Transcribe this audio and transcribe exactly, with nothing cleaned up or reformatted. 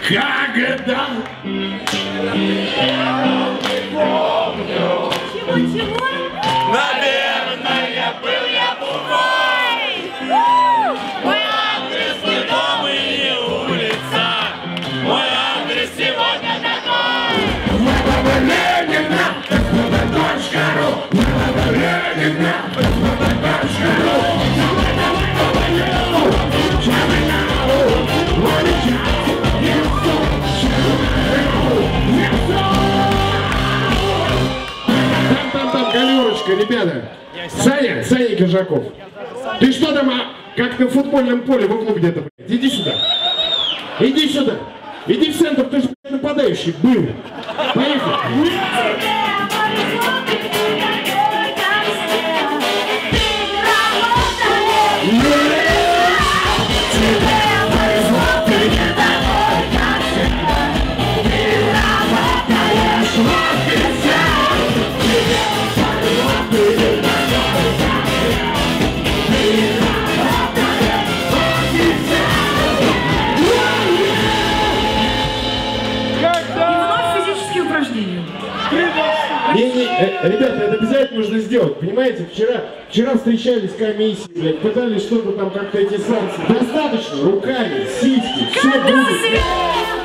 Когда? Чего-чего? Наверное, был я бухой. Мой адрес не дом и не улица. Мой адрес сегодня такой. Мама Ленина, точка ру. Мама Ленина, точка ру. Там-там-там, галерочка, ребята. Саня, Саня Киржаков. Ты что там, а, как на футбольном поле в углу где-то, блядь? Иди сюда. Иди сюда. Иди в центр, ты же нападающий был. Поехали. Не, не, э, ребята, это обязательно нужно сделать, понимаете? Вчера, вчера встречались комиссии, блядь, пытались что-то там как-то эти санкции. Достаточно, руками, сиськи, все будет.